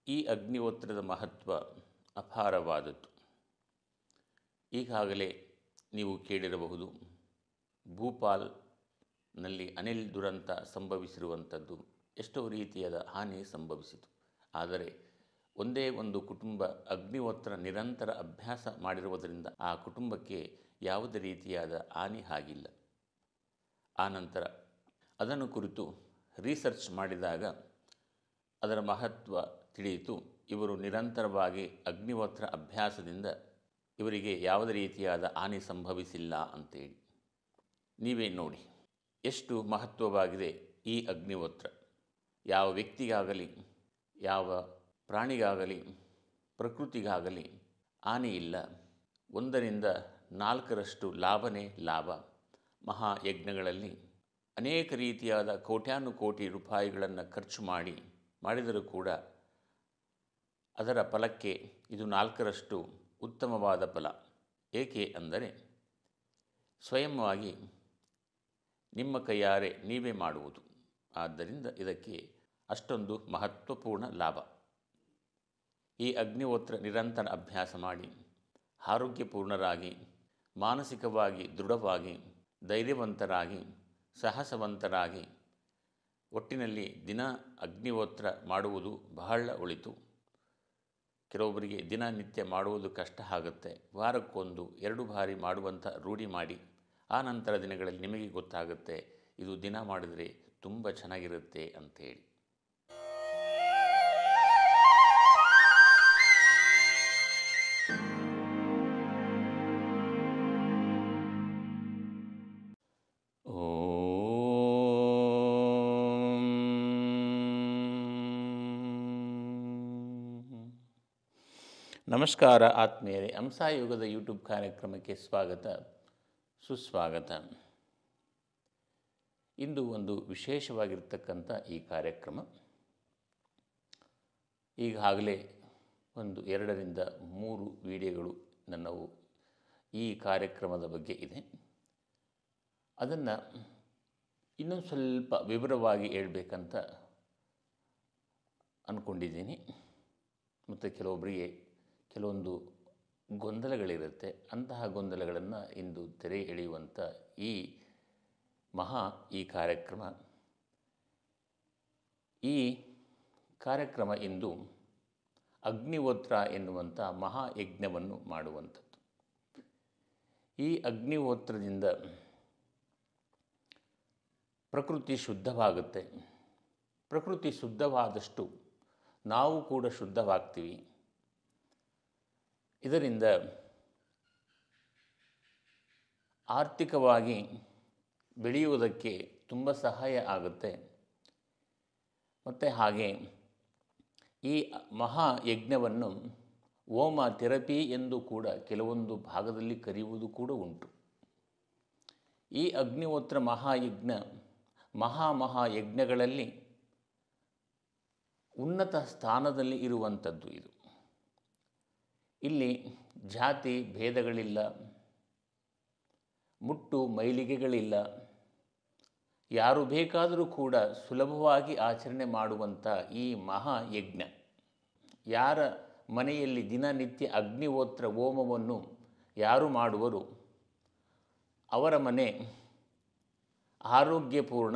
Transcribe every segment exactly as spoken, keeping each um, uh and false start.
ಈ ಅಗ್ನಿಹೋತ್ರದ ಮಹತ್ವ ಅಪಾರವಾದದ್ದು. ಈಗಾಗಲೇ ನೀವು ಕೇಳಿರಬಹುದು, ಭೂಪಾಲ್ನಲ್ಲಿ ಅನಿಲ್ ದುರಂತ ಸಂಭವಿಸಿರುವಂಥದ್ದು ಎಷ್ಟೋ ರೀತಿಯಾದ ಹಾನಿ ಸಂಭವಿಸಿತು. ಆದರೆ ಒಂದೇ ಒಂದು ಕುಟುಂಬ ಅಗ್ನಿಹೋತ್ರ ನಿರಂತರ ಅಭ್ಯಾಸ ಮಾಡಿರುವುದರಿಂದ ಆ ಕುಟುಂಬಕ್ಕೆ ಯಾವುದೇ ರೀತಿಯಾದ ಹಾನಿ ಆಗಿಲ್ಲ. ಆನಂತರ ಅದನ್ನು ಕುರಿತು ರಿಸರ್ಚ್ ಮಾಡಿದಾಗ ಅದರ ಮಹತ್ವ ತಿಳಿಯಿತು. ಇವರು ನಿರಂತರವಾಗಿ ಅಗ್ನಿಹೋತ್ರ ಅಭ್ಯಾಸದಿಂದ ಇವರಿಗೆ ಯಾವುದೇ ರೀತಿಯಾದ ಹಾನಿ ಸಂಭವಿಸಿಲ್ಲ ಅಂತೇಳಿ. ನೀವೇ ನೋಡಿ ಎಷ್ಟು ಮಹತ್ವವಾಗಿದೆ ಈ ಅಗ್ನಿಹೋತ್ರ. ಯಾವ ವ್ಯಕ್ತಿಗಾಗಲಿ, ಯಾವ ಪ್ರಾಣಿಗಾಗಲಿ, ಪ್ರಕೃತಿಗಾಗಲಿ ಹಾನಿ ಇಲ್ಲ. ಒಂದರಿಂದ ನಾಲ್ಕರಷ್ಟು ಲಾಭನೇ ಲಾಭ. ಮಹಾಯಜ್ಞಗಳಲ್ಲಿ ಅನೇಕ ರೀತಿಯಾದ ಕೋಟ್ಯಾನುಕೋಟಿ ರೂಪಾಯಿಗಳನ್ನು ಖರ್ಚು ಮಾಡಿ ಮಾಡಿದರೂ ಕೂಡ ಅದರ ಫಲಕ್ಕೆ ಇದು ನಾಲ್ಕರಷ್ಟು ಉತ್ತಮವಾದ ಫಲ. ಏಕೆ ಅಂದರೆ ಸ್ವಯಂವಾಗಿ ನಿಮ್ಮ ಕೈಯಾರೆ ನೀವೇ ಮಾಡುವುದು. ಆದ್ದರಿಂದ ಇದಕ್ಕೆ ಅಷ್ಟೊಂದು ಮಹತ್ವಪೂರ್ಣ ಲಾಭ. ಈ ಅಗ್ನಿಹೋತ್ರ ನಿರಂತರ ಅಭ್ಯಾಸ ಮಾಡಿ ಆರೋಗ್ಯಪೂರ್ಣರಾಗಿ, ಮಾನಸಿಕವಾಗಿ ದೃಢವಾಗಿ, ಧೈರ್ಯವಂತರಾಗಿ, ಸಾಹಸವಂತರಾಗಿ, ಒಟ್ಟಿನಲ್ಲಿ ದಿನ ಅಗ್ನಿಹೋತ್ರ ಮಾಡುವುದು ಬಹಳ ಒಳಿತು. ಕೆಲವೊಬ್ಬರಿಗೆ ದಿನನಿತ್ಯ ಮಾಡುವುದು ಕಷ್ಟ ಆಗುತ್ತೆ. ವಾರಕ್ಕೊಂದು ಎರಡು ಬಾರಿ ಮಾಡುವಂಥ ರೂಢಿ ಮಾಡಿ. ಆ ನಂತರ ದಿನಗಳಲ್ಲಿ ನಿಮಗೆ ಗೊತ್ತಾಗುತ್ತೆ ಇದು ದಿನ ಮಾಡಿದರೆ ತುಂಬ ಚೆನ್ನಾಗಿರುತ್ತೆ ಅಂಥೇಳಿ. ನಮಸ್ಕಾರ ಆತ್ಮೀಯರೇ, ಹಂಸಯುಗದ ಯೂಟ್ಯೂಬ್ ಕಾರ್ಯಕ್ರಮಕ್ಕೆ ಸ್ವಾಗತ ಸುಸ್ವಾಗತ. ಇಂದು ಒಂದು ವಿಶೇಷವಾಗಿರ್ತಕ್ಕಂಥ ಈ ಕಾರ್ಯಕ್ರಮ. ಈಗಾಗಲೇ ಒಂದು ಎರಡರಿಂದ ಮೂರು ವಿಡಿಯೋಗಳು ನನ್ನವು ಈ ಕಾರ್ಯಕ್ರಮದ ಬಗ್ಗೆ ಇದೆ. ಅದನ್ನು ಇನ್ನೊಂದು ಸ್ವಲ್ಪ ವಿವರವಾಗಿ ಹೇಳಬೇಕಂತ ಅಂದ್ಕೊಂಡಿದ್ದೀನಿ. ಮತ್ತು ಕೆಲವೊಬ್ಬರಿಗೆ ಕೆಲವೊಂದು ಗೊಂದಲಗಳಿರುತ್ತೆ. ಅಂತಹ ಗೊಂದಲಗಳನ್ನು ಇಂದು ತೆರೆ ಎಳೆಯುವಂಥ ಈ ಮಹಾ ಈ ಕಾರ್ಯಕ್ರಮ ಈ ಕಾರ್ಯಕ್ರಮ ಇಂದು ಅಗ್ನಿಹೋತ್ರ ಎನ್ನುವಂಥ ಮಹಾಯಜ್ಞವನ್ನು ಮಾಡುವಂಥದ್ದು. ಈ ಅಗ್ನಿಹೋತ್ರದಿಂದ ಪ್ರಕೃತಿ ಶುದ್ಧವಾಗುತ್ತೆ. ಪ್ರಕೃತಿ ಶುದ್ಧವಾದಷ್ಟು ನಾವು ಕೂಡ ಶುದ್ಧವಾಗ್ತೀವಿ. ಇದರಿಂದ ಆರ್ಥಿಕವಾಗಿ ಬೆಳೆಯುವುದಕ್ಕೆ ತುಂಬ ಸಹಾಯ ಆಗುತ್ತೆ. ಮತ್ತು ಹಾಗೆ ಈ ಮಹಾಯಜ್ಞವನ್ನು ಹೋಮ ಥೆರಪಿ ಎಂದು ಕೂಡ ಕೆಲವೊಂದು ಭಾಗದಲ್ಲಿ ಕರೆಯುವುದು ಕೂಡ ಉಂಟು. ಈ ಅಗ್ನಿಹೋತ್ರ ಮಹಾಯಜ್ಞ ಮಹಾ ಮಹಾಯಜ್ಞಗಳಲ್ಲಿ ಉನ್ನತ ಸ್ಥಾನದಲ್ಲಿ ಇರುವಂಥದ್ದು ಇದು. ಇಲ್ಲಿ ಜಾತಿ ಭೇದಗಳಿಲ್ಲ, ಮುಟ್ಟು ಮೈಲಿಗೆಗಳಿಲ್ಲ. ಯಾರು ಬೇಕಾದರೂ ಕೂಡ ಸುಲಭವಾಗಿ ಆಚರಣೆ ಮಾಡುವಂಥ ಈ ಮಹಾಯಜ್ಞ, ಯಾರ ಮನೆಯಲ್ಲಿ ದಿನನಿತ್ಯ ಅಗ್ನಿಹೋತ್ರ ಹೋಮವನ್ನು ಯಾರು ಮಾಡುವರು ಅವರ ಮನೆ ಆರೋಗ್ಯಪೂರ್ಣ,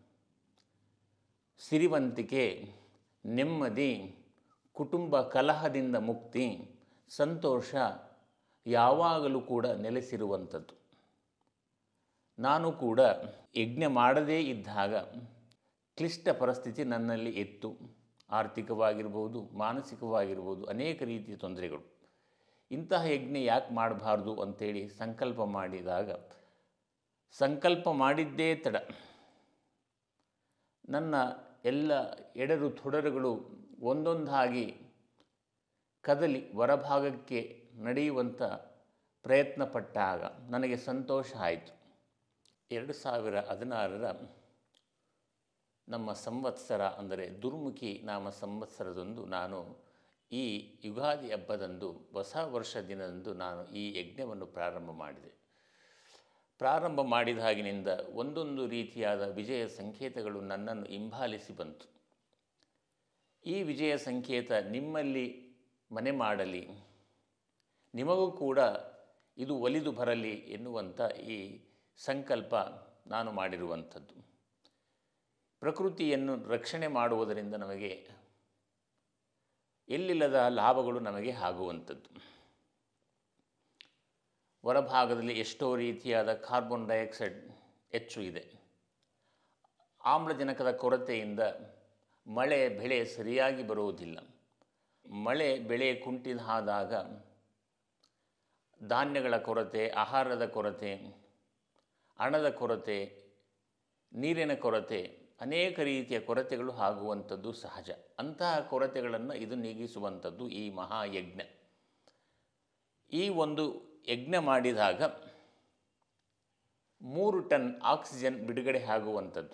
ಸಿರಿವಂತಿಕೆ, ನೆಮ್ಮದಿ, ಕುಟುಂಬ ಕಲಹದಿಂದ ಮುಕ್ತಿ, ಸಂತೋಷ ಯಾವಾಗಲೂ ಕೂಡ ನೆಲೆಸಿರುವಂಥದ್ದು. ನಾನು ಕೂಡ ಯಜ್ಞ ಮಾಡದೇ ಇದ್ದಾಗ ಕ್ಲಿಷ್ಟ ಪರಿಸ್ಥಿತಿ ನನ್ನಲ್ಲಿ ಇತ್ತು. ಆರ್ಥಿಕವಾಗಿರ್ಬೋದು, ಮಾನಸಿಕವಾಗಿರ್ಬೋದು, ಅನೇಕ ರೀತಿಯ ತೊಂದರೆಗಳು. ಇಂತಹ ಯಜ್ಞ ಯಾಕೆ ಮಾಡಬಾರ್ದು ಅಂಥೇಳಿ ಸಂಕಲ್ಪ ಮಾಡಿದಾಗ, ಸಂಕಲ್ಪ ಮಾಡಿದ್ದೇ ತಡ ನನ್ನ ಎಲ್ಲ ಎಡರು ತೊಡರುಗಳು ಒಂದೊಂದಾಗಿ ಕದಲಿ ಹೊರಭಾಗಕ್ಕೆ ನಡೆಯುವಂಥ ಪ್ರಯತ್ನ ಪಟ್ಟಾಗ ನನಗೆ ಸಂತೋಷ ಆಯಿತು. ಎರಡು ಸಾವಿರ ಹದಿನಾರರ ನಮ್ಮ ಸಂವತ್ಸರ ಅಂದರೆ ದುರ್ಮುಖಿ ನಾಮ ಸಂವತ್ಸರದಂದು ನಾನು ಈ ಯುಗಾದಿ ಹಬ್ಬದಂದು, ಹೊಸ ವರ್ಷ ದಿನದಂದು ನಾನು ಈ ಯಜ್ಞವನ್ನು ಪ್ರಾರಂಭ ಮಾಡಿದೆ. ಪ್ರಾರಂಭ ಮಾಡಿದಾಗಿನಿಂದ ಒಂದೊಂದು ರೀತಿಯಾದ ವಿಜಯ ಸಂಕೇತಗಳು ನನ್ನನ್ನು ಹಿಂಬಾಲಿಸಿ ಬಂತು. ಈ ವಿಜಯ ಸಂಕೇತ ನಿಮ್ಮಲ್ಲಿ ಮನೆ ಮಾಡಲಿ, ನಿಮಗೂ ಕೂಡ ಇದು ಒಲಿದು ಬರಲಿ ಎನ್ನುವಂಥ ಈ ಸಂಕಲ್ಪ ನಾನು ಮಾಡಿರುವಂಥದ್ದು. ಪ್ರಕೃತಿಯನ್ನು ರಕ್ಷಣೆ ಮಾಡುವುದರಿಂದ ನಮಗೆ ಎಲ್ಲಿಲ್ಲದ ಲಾಭಗಳು ನಮಗೆ ಆಗುವಂಥದ್ದು. ಹೊರಭಾಗದಲ್ಲಿ ಎಷ್ಟೋ ರೀತಿಯಾದ ಕಾರ್ಬನ್ ಡೈಆಕ್ಸೈಡ್ ಹೆಚ್ಚು ಇದೆ. ಆಮ್ಲಜನಕದ ಕೊರತೆಯಿಂದ ಮಳೆ ಬೆಳೆ ಸರಿಯಾಗಿ ಬರುವುದಿಲ್ಲ. ಮಳೆ ಬೆಳೆ ಕುಂಠಿತಾದಾಗ ಧಾನ್ಯಗಳ ಕೊರತೆ, ಆಹಾರದ ಕೊರತೆ, ಹಣದ ಕೊರತೆ, ನೀರಿನ ಕೊರತೆ, ಅನೇಕ ರೀತಿಯ ಕೊರತೆಗಳು ಆಗುವಂಥದ್ದು ಸಹಜ. ಅಂತಹ ಕೊರತೆಗಳನ್ನು ಇದು ನೀಗಿಸುವಂಥದ್ದು ಈ ಮಹಾಯಜ್ಞ. ಈ ಒಂದು ಯಜ್ಞ ಮಾಡಿದಾಗ ಮೂರು ಟನ್ ಆಕ್ಸಿಜನ್ ಬಿಡುಗಡೆ ಆಗುವಂಥದ್ದು.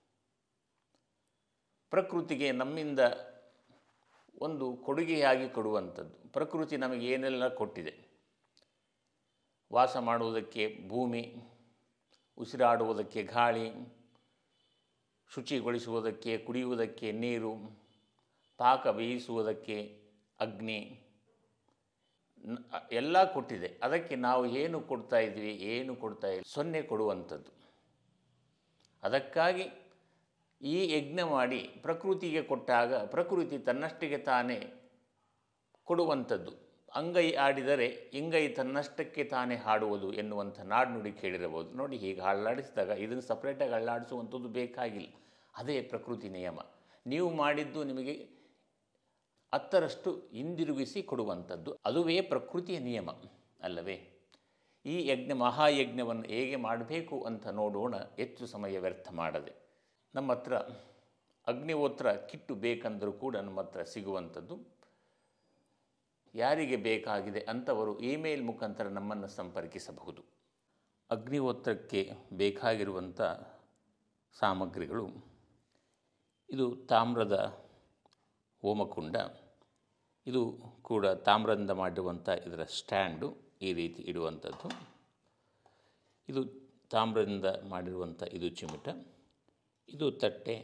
ಪ್ರಕೃತಿಗೆ ನಮ್ಮಿಂದ ಒಂದು ಕೊಡುಗೆಯಾಗಿ ಕೊಡುವಂಥದ್ದು. ಪ್ರಕೃತಿ ನಮಗೆ ಏನೆಲ್ಲ ಕೊಟ್ಟಿದೆ, ವಾಸ ಮಾಡುವುದಕ್ಕೆ ಭೂಮಿ, ಉಸಿರಾಡುವುದಕ್ಕೆ ಗಾಳಿ, ಶುಚಿಗೊಳಿಸುವುದಕ್ಕೆ ಕುಡಿಯುವುದಕ್ಕೆ ನೀರು, ಪಾಕ ಬೇಯಿಸುವುದಕ್ಕೆ ಅಗ್ನಿ ಎಲ್ಲ ಕೊಟ್ಟಿದೆ. ಅದಕ್ಕೆ ನಾವು ಏನು ಕೊಡ್ತಾ ಇದ್ವಿ, ಏನು ಕೊಡ್ತಾ ಇಲ್ಲ, ಸೊನ್ನೆ ಕೊಡುವಂಥದ್ದು. ಅದಕ್ಕಾಗಿ ಈ ಯಜ್ಞ ಮಾಡಿ ಪ್ರಕೃತಿಗೆ ಕೊಟ್ಟಾಗ ಪ್ರಕೃತಿ ತನ್ನಷ್ಟಿಗೆ ತಾನೇ ಕೊಡುವಂಥದ್ದು. ಅಂಗೈ ಆಡಿದರೆ ಇಂಗೈ ತನ್ನಷ್ಟಕ್ಕೆ ತಾನೇ ಹಾಡುವುದು ಎನ್ನುವಂಥ ನಾಡುನುಡಿ ಕೇಳಿರಬಹುದು. ನೋಡಿ, ಹೀಗೆ ಅಲ್ಲಾಡಿಸಿದಾಗ ಇದನ್ನು ಸಪ್ರೇಟಾಗಿ ಅಲ್ಲಾಡಿಸುವಂಥದ್ದು ಬೇಕಾಗಿಲ್ಲ. ಅದೇ ಪ್ರಕೃತಿ ನಿಯಮ. ನೀವು ಮಾಡಿದ್ದು ನಿಮಗೆ ಹತ್ತರಷ್ಟು ಹಿಂದಿರುಗಿಸಿ ಕೊಡುವಂಥದ್ದು. ಅದುವೇ ಪ್ರಕೃತಿಯ ನಿಯಮ ಅಲ್ಲವೇ? ಈ ಯಜ್ಞ ಮಹಾಯಜ್ಞವನ್ನು ಹೇಗೆ ಮಾಡಬೇಕು ಅಂತ ನೋಡೋಣ, ಹೆಚ್ಚು ಸಮಯ ವ್ಯರ್ಥ ಮಾಡದೆ. ನಮ್ಮ ಹತ್ರ ಅಗ್ನಿಹೋತ್ರ ಕಿಟ್ಟು ಬೇಕಂದರೂ ಕೂಡ ನಮ್ಮ ಹತ್ರ ಸಿಗುವಂಥದ್ದು. ಯಾರಿಗೆ ಬೇಕಾಗಿದೆ ಅಂಥವರು ಇಮೇಲ್ ಮುಖಾಂತರ ನಮ್ಮನ್ನು ಸಂಪರ್ಕಿಸಬಹುದು. ಅಗ್ನಿಹೋತ್ರಕ್ಕೆ ಬೇಕಾಗಿರುವಂಥ ಸಾಮಗ್ರಿಗಳು: ಇದು ತಾಮ್ರದ ಹೋಮಕುಂಡ, ಇದು ಕೂಡ ತಾಮ್ರದಿಂದ ಮಾಡಿರುವಂಥ ಇದರ ಸ್ಟ್ಯಾಂಡು, ಈ ರೀತಿ ಇಡುವಂಥದ್ದು. ಇದು ತಾಮ್ರದಿಂದ ಮಾಡಿರುವಂಥ ಇದು ಚಿಮಟ, ಇದು ತಟ್ಟೆ,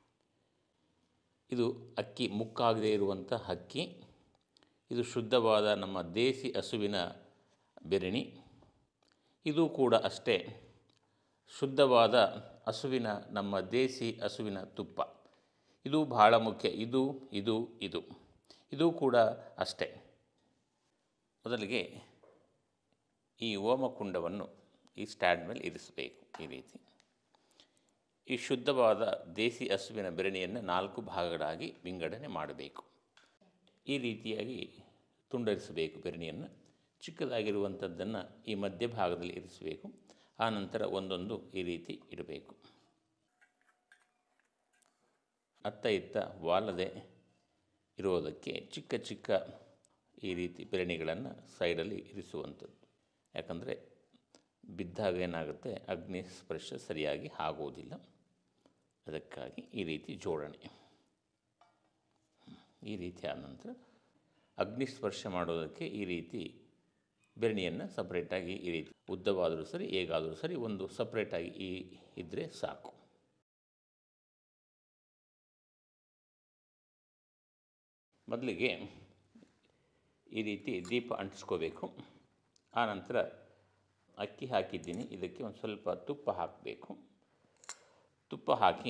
ಇದು ಅಕ್ಕಿ ಮುಕ್ಕಾಗದೇ ಇರುವಂಥ ಅಕ್ಕಿ, ಇದು ಶುದ್ಧವಾದ ನಮ್ಮ ದೇಸಿ ಹಸುವಿನ ಬೆರಣಿ, ಇದು ಕೂಡ ಅಷ್ಟೇ ಶುದ್ಧವಾದ ಹಸುವಿನ ನಮ್ಮ ದೇಸಿ ಹಸುವಿನ ತುಪ್ಪ. ಇದು ಬಹಳ ಮುಖ್ಯ. ಇದು ಇದು ಇದು ಇದು ಕೂಡ ಅಷ್ಟೇ. ಮೊದಲಿಗೆ ಈ ಹೋಮಕುಂಡವನ್ನು ಈ ಸ್ಟ್ಯಾಂಡ್ ಮೇಲೆ ಇರಿಸಬೇಕು. ಈ ರೀತಿ ಈ ಶುದ್ಧವಾದ ದೇಸಿ ಹಸುವಿನ ಬೆರಣಿಯನ್ನು ನಾಲ್ಕು ಭಾಗಗಳಾಗಿ ವಿಂಗಡಣೆ ಮಾಡಬೇಕು. ಈ ರೀತಿಯಾಗಿ ತುಂಡರಿಸಬೇಕು. ಬೆರಣಿಯನ್ನು ಚಿಕ್ಕದಾಗಿರುವಂಥದ್ದನ್ನು ಈ ಮಧ್ಯಭಾಗದಲ್ಲಿ ಇರಿಸಬೇಕು. ಆನಂತರ ಒಂದೊಂದು ಈ ರೀತಿ ಇಡಬೇಕು. ಅತ್ತ ಇತ್ತ ವಾಲದೆ ಇರೋದಕ್ಕೆ ಚಿಕ್ಕ ಚಿಕ್ಕ ಈ ರೀತಿ ಬೆರಣಿಗಳನ್ನು ಸೈಡಲ್ಲಿ ಇರಿಸುವಂಥದ್ದು. ಯಾಕಂದರೆ ಬಿದ್ದಾಗ ಏನಾಗುತ್ತೆ, ಅಗ್ನಿ ಸ್ಪರ್ಶ ಸರಿಯಾಗಿ ಆಗೋದಿಲ್ಲ. ಅದಕ್ಕಾಗಿ ಈ ರೀತಿ ಜೋಡಣೆ. ಈ ರೀತಿ ಆದ ನಂತರ ಅಗ್ನಿ ಸ್ಪರ್ಶ ಮಾಡೋದಕ್ಕೆ ಈ ರೀತಿ ಬೆರಣಿಯನ್ನು ಸಪ್ರೇಟಾಗಿ ಈ ರೀತಿ ಉದ್ದವಾದರೂ ಸರಿ ಹೇಗಾದರೂ ಸರಿ ಒಂದು ಸಪ್ರೇಟಾಗಿ ಈ ಇದ್ದರೆ ಸಾಕು. ಮೊದಲಿಗೆ ಈ ರೀತಿ ದೀಪ ಅಂಟಿಸ್ಕೋಬೇಕು. ಆನಂತರ ಅಕ್ಕಿ ಹಾಕಿದ್ದೀನಿ, ಇದಕ್ಕೆ ಒಂದು ಸ್ವಲ್ಪ ತುಪ್ಪ ಹಾಕಬೇಕು. ತುಪ್ಪ ಹಾಕಿ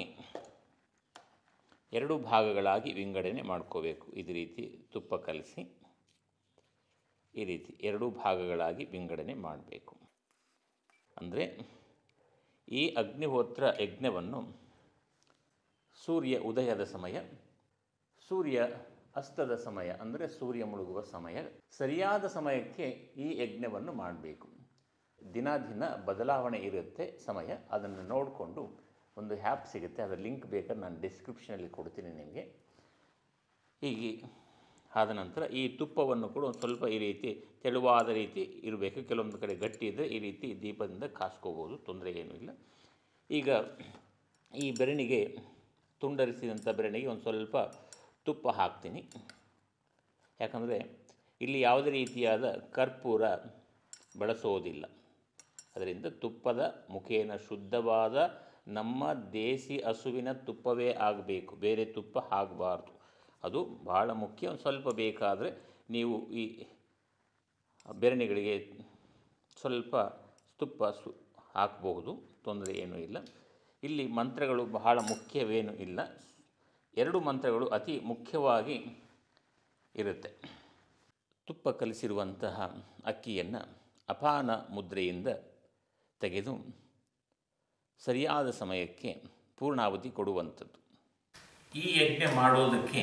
ಎರಡು ಭಾಗಗಳಾಗಿ ವಿಂಗಡಣೆ ಮಾಡ್ಕೋಬೇಕು. ಇದೇ ರೀತಿ ತುಪ್ಪ ಕಲಸಿ ಈ ರೀತಿ ಎರಡು ಭಾಗಗಳಾಗಿ ವಿಂಗಡಣೆ ಮಾಡಬೇಕು. ಅಂದರೆ ಈ ಅಗ್ನಿಹೋತ್ರ ಯಜ್ಞವನ್ನು ಸೂರ್ಯ ಉದಯದ ಸಮಯ, ಸೂರ್ಯ ಅಸ್ತದ ಸಮಯ ಅಂದರೆ ಸೂರ್ಯ ಮುಳುಗುವ ಸಮಯ, ಸರಿಯಾದ ಸಮಯಕ್ಕೆ ಈ ಯಜ್ಞವನ್ನು ಮಾಡಬೇಕು. ದಿನ ದಿನ ಬದಲಾವಣೆ ಇರುತ್ತೆ ಸಮಯ. ಅದನ್ನು ನೋಡಿಕೊಂಡು ಒಂದು ಆ್ಯಪ್ ಸಿಗುತ್ತೆ, ಅದರ ಲಿಂಕ್ ಬೇಕಾದ್ರೆ ನಾನು ಡಿಸ್ಕ್ರಿಪ್ಷನಲ್ಲಿ ಕೊಡ್ತೀನಿ ನಿಮಗೆ. ಹೀಗೆ ಆದ ನಂತರ ಈ ತುಪ್ಪವನ್ನು ಕೂಡ ಒಂದು ಸ್ವಲ್ಪ ಈ ರೀತಿ ತೆಳುವಾದ ರೀತಿ ಇರಬೇಕು. ಕೆಲವೊಂದು ಕಡೆ ಗಟ್ಟಿ ಇದ್ದರೆ ಈ ರೀತಿ ದೀಪದಿಂದ ಕಾಸ್ಕೋಬೋದು, ತೊಂದರೆ ಏನೂ ಇಲ್ಲ. ಈಗ ಈ ಬೆರಣಿಗೆ, ತುಂಡರಿಸಿದಂಥ ಬೆರಣಿಗೆ ಒಂದು ಸ್ವಲ್ಪ ತುಪ್ಪ ಹಾಕ್ತೀನಿ. ಯಾಕಂದರೆ ಇಲ್ಲಿ ಯಾವುದೇ ರೀತಿಯಾದ ಕರ್ಪೂರ ಬಳಸೋದಿಲ್ಲ. ಅದರಿಂದ ತುಪ್ಪದ ಮುಖೇನ ಶುದ್ಧವಾದ ನಮ್ಮ ದೇಸಿ ಹಸುವಿನ ತುಪ್ಪವೇ ಆಗಬೇಕು, ಬೇರೆ ತುಪ್ಪ ಆಗಬಾರ್ದು. ಅದು ಬಹಳ ಮುಖ್ಯ. ಒಂದು ಸ್ವಲ್ಪ ಬೇಕಾದರೆ ನೀವು ಈ ಬೆರಣಿಗಳಿಗೆ ಸ್ವಲ್ಪ ತುಪ್ಪ ಸು ಹಾಕಬಹುದು, ತೊಂದರೆ ಏನೂ ಇಲ್ಲ. ಇಲ್ಲಿ ಮಂತ್ರಗಳು ಬಹಳ ಮುಖ್ಯವೇನೂ ಇಲ್ಲ. ಎರಡು ಮಂತ್ರಗಳು ಅತಿ ಮುಖ್ಯವಾಗಿ ಇರುತ್ತೆ. ತುಪ್ಪ ಕಲಿಸಿರುವಂತಹ ಅಕ್ಕಿಯನ್ನು ಅಪಾನ ಮುದ್ರೆಯಿಂದ ತೆಗೆದು ಸರಿಯಾದ ಸಮಯಕ್ಕೆ ಪೂರ್ಣಾವಧಿ ಕೊಡುವಂಥದ್ದು. ಈ ಯಜ್ಞ ಮಾಡೋದಕ್ಕೆ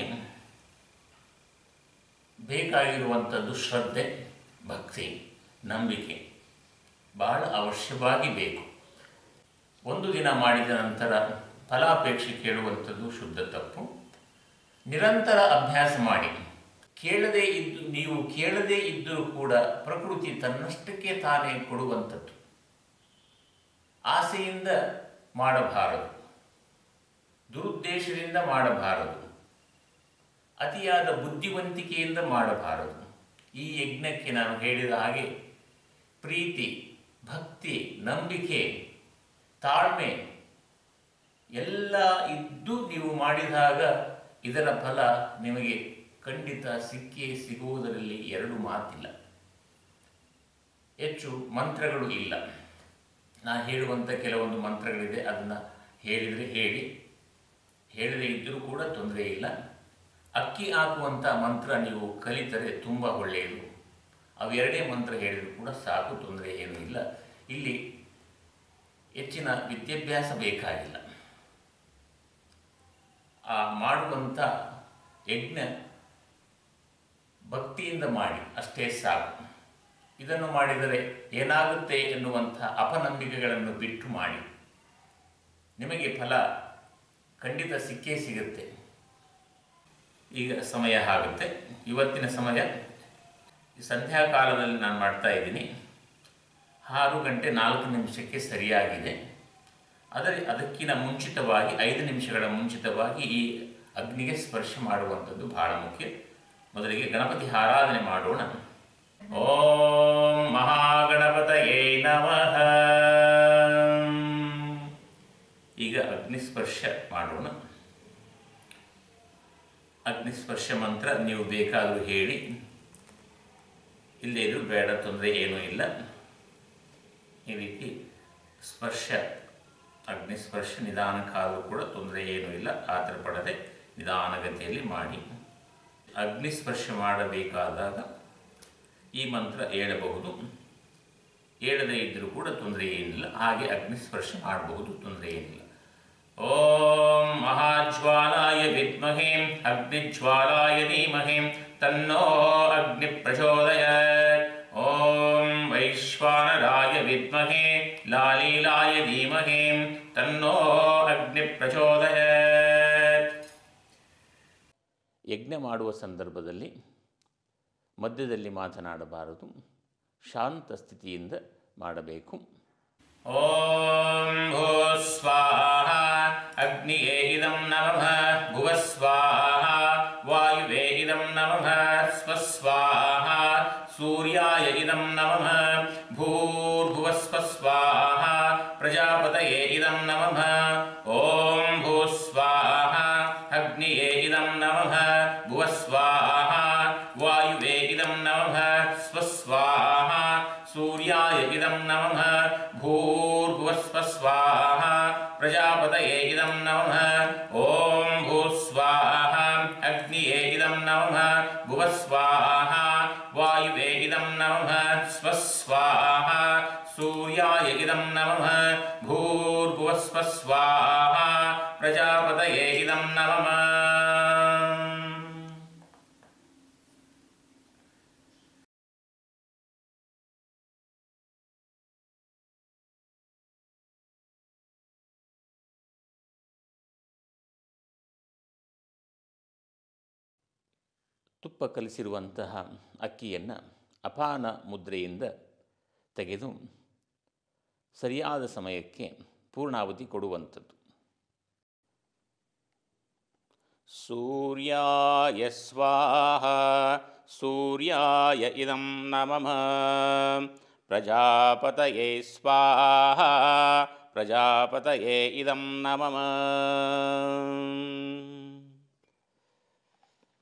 ಬೇಕಾಗಿರುವಂಥದ್ದು ಶ್ರದ್ಧೆ, ಭಕ್ತಿ, ನಂಬಿಕೆ ಬಹಳ ಅವಶ್ಯವಾಗಿ ಬೇಕು. ಒಂದು ದಿನ ಮಾಡಿದ ನಂತರ ಫಲಾಪೇಕ್ಷೆ ಕೇಳುವಂಥದ್ದು ಶುದ್ಧ ತಪ್ಪು. ನಿರಂತರ ಅಭ್ಯಾಸ ಮಾಡಿ. ಕೇಳದೇ ಇದ್ದು ನೀವು ಕೇಳದೇ ಇದ್ದರೂ ಕೂಡ ಪ್ರಕೃತಿ ತನ್ನಷ್ಟಕ್ಕೆ ತಾನೇ ಕೊಡುವಂಥದ್ದು. ಆಸೆಯಿಂದ ಮಾಡಬಾರದು, ದುರುದ್ದೇಶದಿಂದ ಮಾಡಬಾರದು, ಅತಿಯಾದ ಬುದ್ಧಿವಂತಿಕೆಯಿಂದ ಮಾಡಬಾರದು. ಈ ಯಜ್ಞಕ್ಕೆ ನಾನು ಹೇಳಿದ ಹಾಗೆ ಪ್ರೀತಿ, ಭಕ್ತಿ, ನಂಬಿಕೆ, ತಾಳ್ಮೆ ಎಲ್ಲ ಇದ್ದು ನೀವು ಮಾಡಿದಾಗ ಇದರ ಫಲ ನಿಮಗೆ ಖಂಡಿತ ಸಿಕ್ಕೇ ಸಿಗುವುದರಲ್ಲಿ ಎರಡು ಮಾತಿಲ್ಲ. ಹೆಚ್ಚು ಮಂತ್ರಗಳು ಇಲ್ಲ. ನಾ ಹೇಳುವಂಥ ಕೆಲವೊಂದು ಮಂತ್ರಗಳಿದೆ, ಅದನ್ನು ಹೇಳಿದರೆ ಹೇಳಿ, ಹೇಳದೇ ಇದ್ದರೂ ಕೂಡ ತೊಂದರೆ ಇಲ್ಲ. ಅಕ್ಕಿ ಹಾಕುವಂಥ ಮಂತ್ರ ನೀವು ಕಲಿತರೆ ತುಂಬ ಒಳ್ಳೆಯದು. ಅವೆರಡೇ ಮಂತ್ರ ಹೇಳಿದರೂ ಕೂಡ ಸಾಕು, ತೊಂದರೆ ಏನೂ ಇಲ್ಲ. ಇಲ್ಲಿ ಹೆಚ್ಚಿನ ವಿದ್ಯಾಭ್ಯಾಸ ಬೇಕಾಗಿಲ್ಲ. ಆ ಮಾಡುವಂಥ ಯಜ್ಞ ಭಕ್ತಿಯಿಂದ ಮಾಡಿ ಅಷ್ಟೇ ಸಾಕು. ಇದನ್ನು ಮಾಡಿದರೆ ಏನಾಗುತ್ತೆ ಎನ್ನುವಂಥ ಅಪನಂಬಿಕೆಗಳನ್ನು ಬಿಟ್ಟು ಮಾಡಿ. ನಿಮಗೆ ಫಲ ಖಂಡಿತ ಸಿಕ್ಕೇ ಸಿಗುತ್ತೆ. ಈಗ ಸಮಯ ಆಗುತ್ತೆ. ಇವತ್ತಿನ ಸಮಯ ಸಂಧ್ಯಾಕಾಲದಲ್ಲಿ ನಾನು ಮಾಡ್ತಾ ಇದ್ದೀನಿ. ಆರು ಗಂಟೆ ನಾಲ್ಕು ನಿಮಿಷಕ್ಕೆ ಸರಿಯಾಗಿದೆ. ಆದರೆ ಅದಕ್ಕಿಂತ ಮುಂಚಿತವಾಗಿ ಐದು ನಿಮಿಷಗಳ ಮುಂಚಿತವಾಗಿ ಈ ಅಗ್ನಿಗೆ ಸ್ಪರ್ಶ ಮಾಡುವಂಥದ್ದು ಬಹಳ ಮುಖ್ಯ. ಮೊದಲಿಗೆ ಗಣಪತಿ ಆರಾಧನೆ ಮಾಡೋಣ. ಓಂ ಮಹಾಗಣಪತಯೇ ನಮಃ. ಈಗ ಅಗ್ನಿಸ್ಪರ್ಶ ಮಾಡೋಣ. ಅಗ್ನಿಸ್ಪರ್ಶ ಮಂತ್ರ ನೀವು ಬೇಕಾದರೂ ಹೇಳಿ, ಇಲ್ಲೇ ಇದ್ರೂ ಬೇಡ, ತೊಂದರೆ ಏನೂ ಇಲ್ಲ. ಈ ರೀತಿ ಸ್ಪರ್ಶ, ಅಗ್ನಿಸ್ಪರ್ಶ ನಿಧಾನಕ್ಕಾದರೂ ಕೂಡ ತೊಂದರೆ ಏನೂ ಇಲ್ಲ. ಆತರ ಪಡದೆ ನಿಧಾನಗತಿಯಲ್ಲಿ ಮಾಡಿ. ಅಗ್ನಿಸ್ಪರ್ಶ ಮಾಡಬೇಕಾದಾಗ ಈ ಮಂತ್ರ ಹೇಳಬಹುದು, ಹೇಳದೇ ಇದ್ದರೂ ಕೂಡ ತೊಂದರೆ ಏನಿಲ್ಲ. ಹಾಗೆ ಅಗ್ನಿಸ್ಪರ್ಶ ಮಾಡಬಹುದು, ತೊಂದರೆ ಏನಿಲ್ಲ. ಓಂ ಮಹಾಜ್ವಾಲಾಯ ವಿದ್ಮಹೇ ಅಗ್ನಿಜ್ವಾಲಾಯ ಧೀಮಹಿ ತನ್ನೋ ಅಗ್ನಿ ಪ್ರಚೋದಯಾತ್. ಓಂ ವೈಶ್ವಾನರಾಯ ವಿದ್ಮಹೇ ಲಾಲೀಲಾಯ ಧೀಮಹಿ ತನ್ನೋ ಅಗ್ನಿ ಪ್ರಚೋದಯಾತ್. ಯಜ್ಞ ಮಾಡುವ ಸಂದರ್ಭದಲ್ಲಿ ಮಧ್ಯದಲ್ಲಿ ಮಾತನಾಡಬಾರದು, ಶಾಂತ ಸ್ಥಿತಿಯಿಂದ ಮಾಡಬೇಕು. ಓಂ ಭೂ ಸ್ವಾಹ ಅಗ್ನಿಯೇ ಇದಂ ನಮಃ ಭುವ ಸ್ವಾಹ ವಾಯುವೇ ಇದಂ ನಮಃ ಸ್ವಸ್ವಾಹ ಸೂರ್ಯಾಯ ಇದಂ ನಮಃ ಭೂರ್ಭುವ ಸ್ವಸ್ವಾಹ ಪ್ರಜಾಪತಯೇ ಇದಂ ನಮಃ. ಓಂ ಭೂ ಸ್ವಾಹ ಅಗ್ನಿಯೇ ಇದಂ ನಮಃ ಭುವ ಸ್ವಾಹ ವಾಯುವೇ ಇದಂ ನಮಃ ಸ್ವಸ್ವಾಹ ಸೂರ್ಯಾಯ ಇದಂ ನಮಃ ಭೂರ್ಭುವ ಸ್ವಸ್ವಾಹ ಪ್ರಜಾಪತಯೇ ಇದಂ ನಮಃ. ಓಂ ಭೂ ಸ್ವಾಹ ಅಗ್ನಿಯೇ ಇದಂ ನಮಃ ಭುವ ಸ್ವಾಹ ವಾಯುವೇ ಇದಂ ನಮಃ ಸ್ವಸ್ವಾಹ ಸೂರ್ಯಾಯ ಇದಂ ನಮಃ ಭೂರ್ಭುವ ಸ್ವಸ್ವಾಹ ಪ್ರಜಾಪತಯೇ ಇದಂ ನಮಃ. ತುಪ್ಪ ಕಲಿಸಿರುವಂತಹ ಅಕ್ಕಿಯನ್ನು ಅಪಾನ ಮುದ್ರೆಯಿಂದ ತೆಗೆದು ಸರಿಯಾದ ಸಮಯಕ್ಕೆ ಪೂರ್ಣಾವಧಿ ಕೊಡುವಂಥದ್ದು. ಸೂರ್ಯಾಯ ಸ್ವಾಹ ಸೂರ್ಯಾಯ ಇದಂ ನಮಃ ಪ್ರಜಾಪತಯೇ ಸ್ವಾಹ ಪ್ರಜಾಪತಯೇ ಇದಂ ನಮಃ.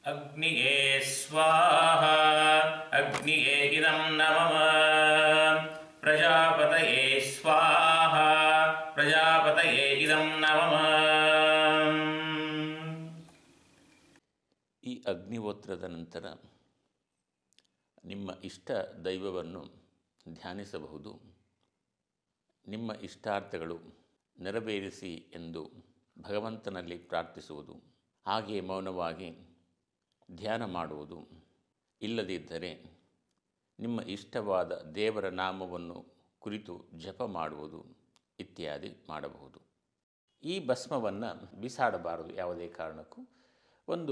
ಅಗ್ನಿಯೇ ಸ್ವಾಹ ಅಗ್ನಿಯೇ ಇದಂ ನಮಃ ಪ್ರಜಾಪತಯೇ ಸ್ವಾಹ ಪ್ರಜಾಪತಯೇ ಇದಂ ನಮಃ. ಈ ಅಗ್ನಿಹೋತ್ರದ ನಂತರ ನಿಮ್ಮ ಇಷ್ಟ ದೈವವನ್ನು ಧ್ಯಾನಿಸಬಹುದು. ನಿಮ್ಮ ಇಷ್ಟಾರ್ಥಗಳು ನೆರವೇರಿಸಿ ಎಂದು ಭಗವಂತನಲ್ಲಿ ಪ್ರಾರ್ಥಿಸುವುದು, ಹಾಗೆಯೇ ಮೌನವಾಗಿ ಧ್ಯಾನ ಮಾಡುವುದು, ಇಲ್ಲದಿದ್ದರೆ ನಿಮ್ಮ ಇಷ್ಟವಾದ ದೇವರ ನಾಮವನ್ನು ಕುರಿತು ಜಪ ಮಾಡುವುದು ಇತ್ಯಾದಿ ಮಾಡಬಹುದು. ಈ ಭಸ್ಮವನ್ನು ಬಿಸಾಡಬಾರದು ಯಾವುದೇ ಕಾರಣಕ್ಕೂ. ಒಂದು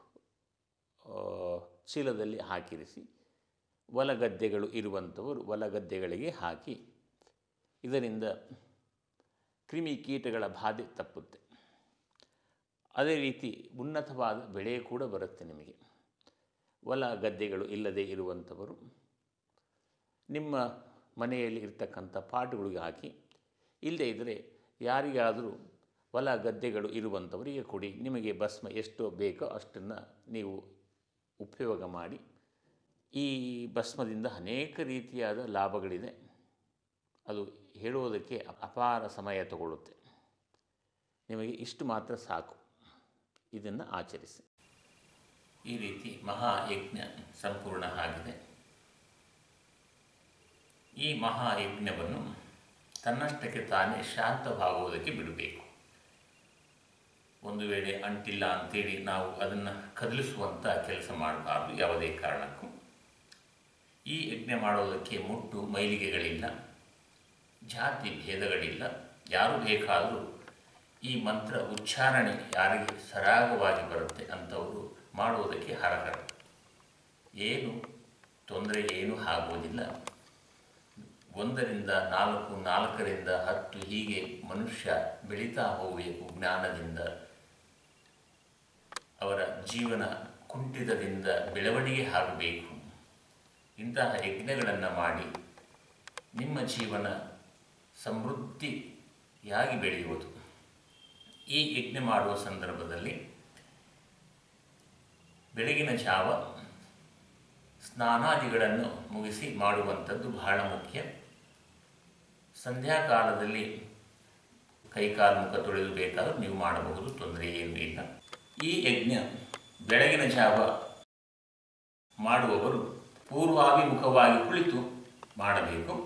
ಚೀಲದಲ್ಲಿ ಹಾಕಿರಿಸಿ ಹೊಲಗದ್ದೆಗಳು ಇರುವಂಥವರು ಹೊಲಗದ್ದೆಗಳಿಗೆ ಹಾಕಿ, ಇದರಿಂದ ಕ್ರಿಮಿಕೀಟಗಳ ಬಾಧೆ ತಪ್ಪುತ್ತೆ. ಅದೇ ರೀತಿ ಉನ್ನತವಾದ ಬೆಳೆ ಕೂಡ ಬರುತ್ತೆ ನಿಮಗೆ. ಹೊಲ ಗದ್ದೆಗಳು ಇಲ್ಲದೆ ಇರುವಂಥವರು ನಿಮ್ಮ ಮನೆಯಲ್ಲಿ ಇರ್ತಕ್ಕಂಥ ಪಾಟುಗಳಿಗೆ ಹಾಕಿ, ಇಲ್ಲದೇ ಇದ್ದರೆ ಯಾರಿಗಾದರೂ ಹೊಲ ಗದ್ದೆಗಳು ಇರುವಂಥವರಿಗೆ ಕೊಡಿ. ನಿಮಗೆ ಭಸ್ಮ ಎಷ್ಟು ಬೇಕೋ ಅಷ್ಟನ್ನು ನೀವು ಉಪಯೋಗ ಮಾಡಿ. ಈ ಭಸ್ಮದಿಂದ ಅನೇಕ ರೀತಿಯಾದ ಲಾಭಗಳಿದೆ. ಅದು ಹೇಳುವುದಕ್ಕೆ ಅಪಾರ ಸಮಯ ತಗೊಳ್ಳುತ್ತೆ. ನಿಮಗೆ ಇಷ್ಟು ಮಾತ್ರ ಸಾಕು. ಇದನ್ನು ಆಚರಿಸಿ. ಈ ರೀತಿ ಮಹಾಯಜ್ಞ ಸಂಪೂರ್ಣ ಆಗಿದೆ. ಈ ಮಹಾಯಜ್ಞವನ್ನು ತನ್ನಷ್ಟಕ್ಕೆ ತಾನೇ ಶಾಂತವಾಗುವುದಕ್ಕೆ ಬಿಡಬೇಕು. ಒಂದು ವೇಳೆ ಅಂಟಿಲ್ಲ ಅಂತೇಳಿ ನಾವು ಅದನ್ನು ಕದಲಿಸುವಂಥ ಕೆಲಸ ಮಾಡಬಾರ್ದು ಯಾವುದೇ ಕಾರಣಕ್ಕೂ. ಈ ಯಜ್ಞ ಮಾಡೋದಕ್ಕೆ ಮುಟ್ಟು ಮೈಲಿಗೆಗಳಿಲ್ಲ, ಜಾತಿ ಭೇದಗಳಿಲ್ಲ. ಯಾರು ಬೇಕಾದರೂ ಈ ಮಂತ್ರ ಉಚ್ಚಾರಣೆ ಯಾರಿಗೆ ಸರಾಗವಾಗಿ ಬರುತ್ತೆ ಅಂಥವರು ಮಾಡುವುದಕ್ಕೆ ಅರ್ಹರು. ಏನು ತೊಂದರೆ ಏನೂ ಆಗುವುದಿಲ್ಲ. ಒಂದರಿಂದ ನಾಲ್ಕು, ನಾಲ್ಕರಿಂದ ಹತ್ತು ಹೀಗೆ ಮನುಷ್ಯ ಬೆಳೀತಾ ಹೋಗಬೇಕು. ಜ್ಞಾನದಿಂದ ಅವರ ಜೀವನ ಕುಂಠಿತದಿಂದ ಬೆಳವಣಿಗೆ ಆಗಬೇಕು. ಇಂತಹ ಯಜ್ಞಗಳನ್ನು ಮಾಡಿ ನಿಮ್ಮ ಜೀವನ ಸಮೃದ್ಧಿಯಾಗಿ ಬೆಳೆಯುವುದು. ಈ ಯಜ್ಞ ಮಾಡುವ ಸಂದರ್ಭದಲ್ಲಿ ಬೆಳಗಿನ ಜಾವ ಸ್ನಾನಾದಿಗಳನ್ನು ಮುಗಿಸಿ ಮಾಡುವಂಥದ್ದು ಬಹಳ ಮುಖ್ಯ. ಸಂಧ್ಯಾಕಾಲದಲ್ಲಿ ಕೈಕಾಲು ಮುಖ ತೊಳೆದು ಬೇಕಾದರೂ ನೀವು ಮಾಡಬಹುದು, ತೊಂದರೆ ಏನೂ ಇಲ್ಲ. ಈ ಯಜ್ಞ ಬೆಳಗಿನ ಜಾವ ಮಾಡುವವರು ಪೂರ್ವಾಭಿಮುಖವಾಗಿ ಕುಳಿತು ಮಾಡಬೇಕು.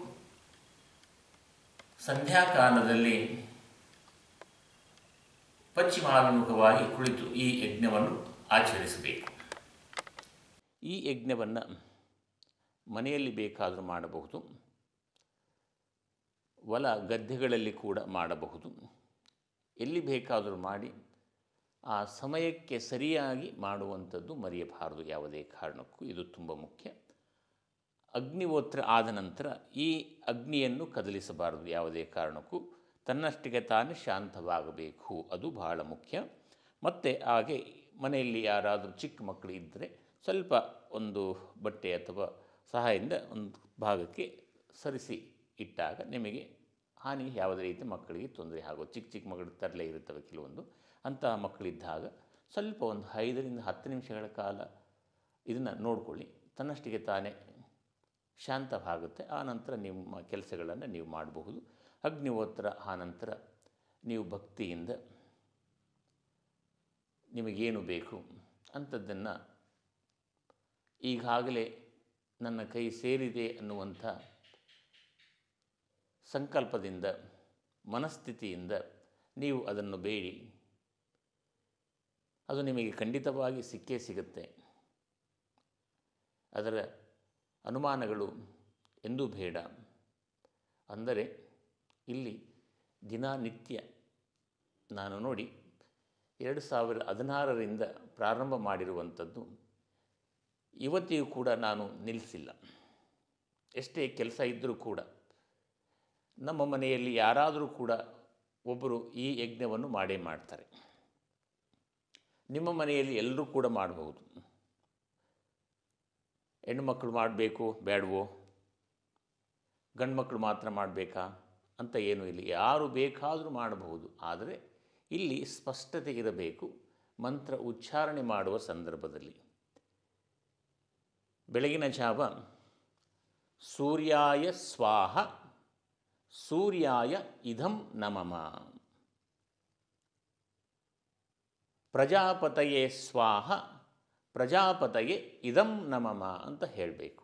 ಸಂಧ್ಯಾಕಾಲದಲ್ಲಿ ಪಶ್ಚಿಮಾಭಿಮುಖವಾಗಿ ಕುಳಿತು ಈ ಯಜ್ಞವನ್ನು ಆಚರಿಸಬೇಕು. ಈ ಯಜ್ಞವನ್ನು ಮನೆಯಲ್ಲಿ ಬೇಕಾದರೂ ಮಾಡಬಹುದು, ಹೊಲ ಗದ್ದೆಗಳಲ್ಲಿ ಕೂಡ ಮಾಡಬಹುದು. ಎಲ್ಲಿ ಬೇಕಾದರೂ ಮಾಡಿ ಆ ಸಮಯಕ್ಕೆ ಸರಿಯಾಗಿ ಮಾಡುವಂಥದ್ದು ಮರೆಯಬಾರದು ಯಾವುದೇ ಕಾರಣಕ್ಕೂ. ಇದು ತುಂಬ ಮುಖ್ಯ. ಅಗ್ನಿಹೋತ್ರ ಆದ ನಂತರ ಈ ಅಗ್ನಿಯನ್ನು ಕದಲಿಸಬಾರದು ಯಾವುದೇ ಕಾರಣಕ್ಕೂ. ತನ್ನಷ್ಟಿಗೆ ತಾನೇ ಶಾಂತವಾಗಬೇಕು, ಅದು ಬಹಳ ಮುಖ್ಯ. ಮತ್ತು ಹಾಗೆ ಮನೆಯಲ್ಲಿ ಯಾರಾದರೂ ಚಿಕ್ಕ ಮಕ್ಕಳು ಇದ್ದರೆ ಸ್ವಲ್ಪ ಒಂದು ಬಟ್ಟೆ ಅಥವಾ ಸಹಾಯದಿಂದ ಒಂದು ಭಾಗಕ್ಕೆ ಸರಿಸಿ ಇಟ್ಟಾಗ ನಿಮಗೆ ಹಾನಿ ಯಾವುದೇ ರೀತಿ ಮಕ್ಕಳಿಗೆ ತೊಂದರೆ ಆಗೋದು. ಚಿಕ್ಕ ಚಿಕ್ಕ ಮಕ್ಕಳು ತರಲೆ ಇರುತ್ತವೆ ಕೆಲವೊಂದು. ಅಂತಹ ಮಕ್ಕಳಿದ್ದಾಗ ಸ್ವಲ್ಪ ಒಂದು ಐದರಿಂದ ಹತ್ತು ನಿಮಿಷಗಳ ಕಾಲ ಇದನ್ನು ನೋಡಿಕೊಳ್ಳಿ. ತನ್ನಷ್ಟಿಗೆ ತಾನೇ ಶಾಂತವಾಗುತ್ತೆ. ಆ ನಂತರ ನಿಮ್ಮ ಕೆಲಸಗಳನ್ನು ನೀವು ಮಾಡಬಹುದು. ಅಗ್ನಿಹೋತ್ರ ಆ ನಂತರ ನೀವು ಭಕ್ತಿಯಿಂದ ನಿಮಗೇನು ಬೇಕು ಅಂಥದ್ದನ್ನು ಈಗಾಗಲೇ ನನ್ನ ಕೈ ಸೇರಿದೆ ಅನ್ನುವಂಥ ಸಂಕಲ್ಪದಿಂದ, ಮನಸ್ಥಿತಿಯಿಂದ ನೀವು ಅದನ್ನು ಬೇಡಿ. ಅದು ನಿಮಗೆ ಖಂಡಿತವಾಗಿ ಸಿಕ್ಕೇ ಸಿಗುತ್ತೆ. ಅದರ ಅನುಮಾನಗಳು ಎಂದೂ ಬೇಡ. ಅಂದರೆ ಇಲ್ಲಿ ದಿನನಿತ್ಯ ನಾನು ನೋಡಿ ಎರಡು ಸಾವಿರದ ಹದಿನಾರರಿಂದ ಪ್ರಾರಂಭ ಮಾಡಿರುವಂಥದ್ದು ಇವತ್ತಿಗೂ ಕೂಡ ನಾನು ನಿಲ್ಲಿಸಿಲ್ಲ. ಎಷ್ಟೇ ಕೆಲಸ ಇದ್ದರೂ ಕೂಡ ನಮ್ಮ ಮನೆಯಲ್ಲಿ ಯಾರಾದರೂ ಕೂಡ ಒಬ್ಬರು ಈ ಯಜ್ಞವನ್ನು ಮಾಡೇ ಮಾಡ್ತಾರೆ. ನಿಮ್ಮ ಮನೆಯಲ್ಲಿ ಎಲ್ಲರೂ ಕೂಡ ಮಾಡಬಹುದು. ಹೆಣ್ಣುಮಕ್ಕಳು ಮಾಡಬೇಕು ಬೇಡವೋ, ಗಂಡು ಮಕ್ಕಳು ಮಾತ್ರ ಮಾಡಬೇಕಾ ಅಂತ ಏನೂ ಇಲ್ಲ. ಯಾರು ಬೇಕಾದರೂ ಮಾಡಬಹುದು. ಆದರೆ ಇಲ್ಲಿ ಸ್ಪಷ್ಟತೆ ಇರಬೇಕು. ಮಂತ್ರ ಉಚ್ಚಾರಣೆ ಮಾಡುವ ಸಂದರ್ಭದಲ್ಲಿ ಬೆಳಗಿನ ಜಾವ ಸೂರ್ಯಾಯ ಸ್ವಾಹ ಸೂರ್ಯಾಯ ಇದಂ ನಮಃ, ಪ್ರಜಾಪತಯೇ ಸ್ವಾಹ ಪ್ರಜಾಪತಯೇ ಇದಂ ನಮಃ ಅಂತ ಹೇಳಬೇಕು.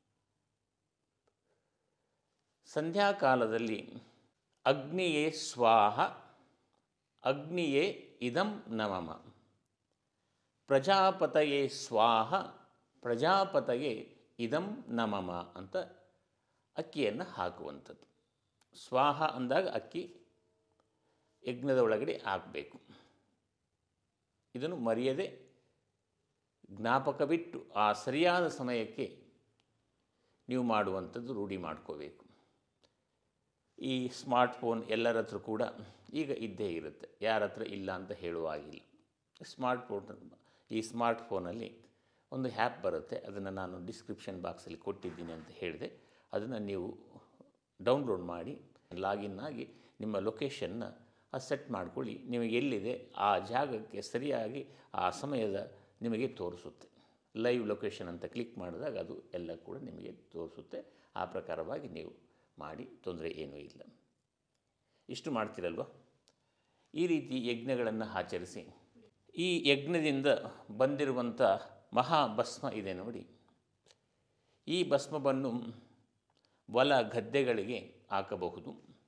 ಸಂಧ್ಯಾಕಾಲದಲ್ಲಿ ಅಗ್ನಿಯೇ ಸ್ವಾಹ ಅಗ್ನಿಯೇ ಇದಂ ನಮಃ, ಪ್ರಜಾಪತಯೇ ಸ್ವಾಹ ಪ್ರಜಾಪತಯೇ ಇದಂ ನಮಃ ಅಂತ ಅಕ್ಕಿಯನ್ನು ಹಾಕುವಂಥದ್ದು. ಸ್ವಾಹ ಅಂದಾಗ ಅಕ್ಕಿ ಯಜ್ಞದ ಒಳಗಡೆ ಹಾಕಬೇಕು. ಇದನ್ನು ಮರೆಯದೆ ಜ್ಞಾಪಕವಿಟ್ಟು ಆ ಸರಿಯಾದ ಸಮಯಕ್ಕೆ ನೀವು ಮಾಡುವಂಥದ್ದು ರೂಢಿ ಮಾಡ್ಕೋಬೇಕು. ಈ ಸ್ಮಾರ್ಟ್ಫೋನ್ ಎಲ್ಲರ ಹತ್ರ ಕೂಡ ಈಗ ಇದ್ದೇ ಇರುತ್ತೆ, ಯಾರ ಹತ್ರ ಇಲ್ಲ ಅಂತ ಹೇಳುವಾಗಿಲ್ಲ. ಸ್ಮಾರ್ಟ್ಫೋನ್ ಈ ಸ್ಮಾರ್ಟ್ಫೋನಲ್ಲಿ ಒಂದು ಹ್ಯಾಪ್ ಬರುತ್ತೆ, ಅದನ್ನು ನಾನು ಡಿಸ್ಕ್ರಿಪ್ಷನ್ ಬಾಕ್ಸಲ್ಲಿ ಕೊಟ್ಟಿದ್ದೀನಿ ಅಂತ ಹೇಳಿದೆ. ಅದನ್ನು ನೀವು ಡೌನ್ಲೋಡ್ ಮಾಡಿ ಲಾಗಿನ್ ಆಗಿ ನಿಮ್ಮ ಲೊಕೇಶನ್ನ ಸೆಟ್ ಮಾಡ್ಕೊಳ್ಳಿ. ನಿಮಗೆ ಎಲ್ಲಿದೆ ಆ ಜಾಗಕ್ಕೆ ಸರಿಯಾಗಿ ಆ ಸಮಯದ ನಿಮಗೆ ತೋರಿಸುತ್ತೆ. ಲೈವ್ ಲೊಕೇಶನ್ ಅಂತ ಕ್ಲಿಕ್ ಮಾಡಿದಾಗ ಅದು ಎಲ್ಲ ಕೂಡ ನಿಮಗೆ ತೋರಿಸುತ್ತೆ. ಆ ಪ್ರಕಾರವಾಗಿ ನೀವು ಮಾಡಿ, ತೊಂದರೆ ಏನೂ ಇಲ್ಲ. ಇಷ್ಟು ಮಾಡ್ತಿರಲ್ವ. ಈ ರೀತಿ ಯಜ್ಞಗಳನ್ನು ಆಚರಿಸಿ ಈ ಯಜ್ಞದಿಂದ ಬಂದಿರುವಂಥ ಮಹಾಭಸ್ಮ ಇದೆ ನೋಡಿ, ಈ ಭಸ್ಮವನ್ನು ಹೊಲ ಗದ್ದೆಗಳಿಗೆ ಹಾಕಬಹುದು.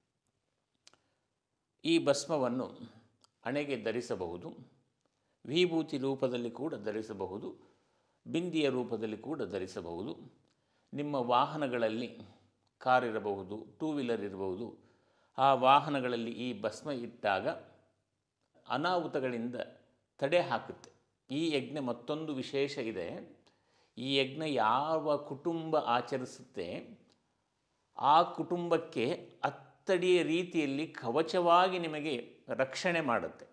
ಈ ಭಸ್ಮವನ್ನು ಹಣೆಗೆ ಧರಿಸಬಹುದು, ವಿಭೂತಿ ರೂಪದಲ್ಲಿ ಕೂಡ ಧರಿಸಬಹುದು, ಬಿಂದಿಯ ರೂಪದಲ್ಲಿ ಕೂಡ ಧರಿಸಬಹುದು. ನಿಮ್ಮ ವಾಹನಗಳಲ್ಲಿ ಕಾರ್ ಇರಬಹುದು, ಟೂ ವೀಲರ್ ಇರಬಹುದು, ಆ ವಾಹನಗಳಲ್ಲಿ ಈ ಭಸ್ಮ ಇಟ್ಟಾಗ ಅನಾಹುತಗಳಿಂದ ತಡೆ ಹಾಕುತ್ತೆ. ಈ ಯಜ್ಞ ಮತ್ತೊಂದು ವಿಶೇಷ ಇದೆ. ಈ ಯಜ್ಞ ಯಾವ ಕುಟುಂಬ ಆಚರಿಸುತ್ತೆ ಆ ಕುಟುಂಬಕ್ಕೆ ಹತ್ತಡಿಯ ರೀತಿಯಲ್ಲಿ ಕವಚವಾಗಿ ನಿಮಗೆ ರಕ್ಷಣೆ ಮಾಡುತ್ತೆ.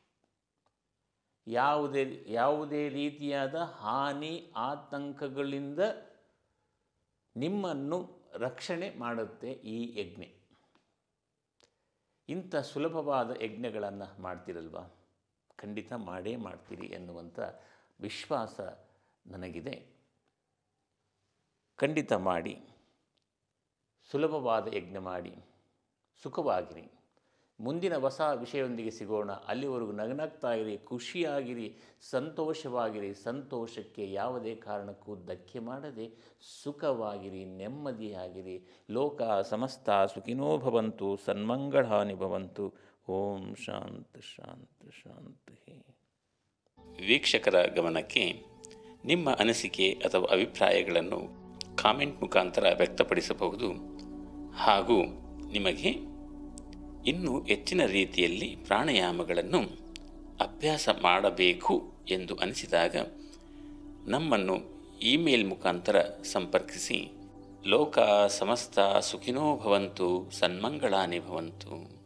ಯಾವುದೇ ಯಾವುದೇ ರೀತಿಯಾದ ಹಾನಿ ಆತಂಕಗಳಿಂದ ನಿಮ್ಮನ್ನು ರಕ್ಷಣೆ ಮಾಡುತ್ತೆ ಈ ಯಜ್ಞ. ಇಂಥ ಸುಲಭವಾದ ಯಜ್ಞಗಳನ್ನು ಮಾಡ್ತಿರಲ್ವ, ಖಂಡಿತ ಮಾಡೇ ಮಾಡ್ತೀರಿ ಎನ್ನುವಂಥ ವಿಶ್ವಾಸ ನನಗಿದೆ. ಖಂಡಿತ ಮಾಡಿ, ಸುಲಭವಾದ ಯಜ್ಞ ಮಾಡಿ, ಸುಖವಾಗಿರಿ. ಮುಂದಿನ ಹೊಸ ವಿಷಯದೊಂದಿಗೆ ಸಿಗೋಣ. ಅಲ್ಲಿವರೆಗೂ ನಗನಗ್ತಾ ಇರಿ, ಖುಷಿಯಾಗಿರಿ, ಸಂತೋಷವಾಗಿರಿ. ಸಂತೋಷಕ್ಕೆ ಯಾವುದೇ ಕಾರಣಕ್ಕೂ ಧಕ್ಕೆ ಮಾಡದೆ ಸುಖವಾಗಿರಿ, ನೆಮ್ಮದಿಯಾಗಿರಿ. ಲೋಕ ಸಮಸ್ತ ಸುಖಿನೋ ಭವಂತು, ಸನ್ಮಂಗಳಾನಿ ಭವಂತು. ಓಂ ಶಾಂತಿ ಶಾಂತಿ ಶಾಂತಿ. ವೀಕ್ಷಕರ ಗಮನಕ್ಕೆ ನಿಮ್ಮ ಅನಿಸಿಕೆ ಅಥವಾ ಅಭಿಪ್ರಾಯಗಳನ್ನು ಕಾಮೆಂಟ್ ಮುಖಾಂತರ ವ್ಯಕ್ತಪಡಿಸಬಹುದು. ಹಾಗೂ ನಿಮಗೆ ಇನ್ನೂ ಹೆಚ್ಚಿನ ರೀತಿಯಲ್ಲಿ ಪ್ರಾಣಾಯಾಮಗಳನ್ನು ಅಭ್ಯಾಸ ಮಾಡಬೇಕು ಎಂದು ಅನಿಸಿದಾಗ ನಮ್ಮನ್ನು ಇಮೇಲ್ ಮುಖಾಂತರ ಸಂಪರ್ಕಿಸಿ. ಲೋಕ ಸಮಸ್ತ ಸುಖಿನೋ ಭವಂತು, ಸನ್ಮಂಗಳಾನಿ ಭವಂತು.